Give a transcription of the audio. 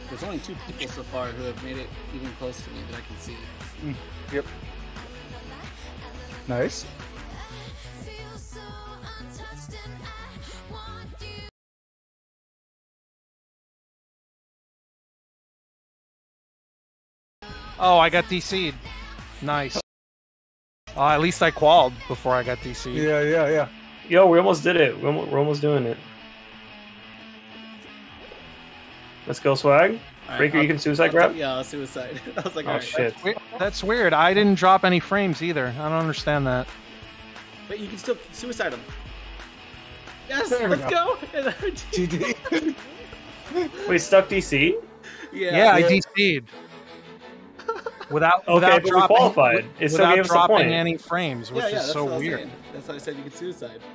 There's only 2 people so far who have made it even close to me that I can see. Yep. Nice. Oh, I got DC'd. Nice. At least I qualled before I got DC'd. Yeah. Yo, we almost did it. We're almost doing it. Let's go, Swag. Right, Breaker, you can suicide grab? Yeah, I'll suicide. I was like, Oh, alright. shit. That's weird. I didn't drop any frames either. I don't understand that. But you can still suicide him. Yes, There we let's go. GD. Wait, stuck DC? Yeah, I DC'd. Without Okay, but we dropping, qualified. It still without gave us a dropping point. any frames, which is that's so what I was weird. saying. That's why I said you can suicide.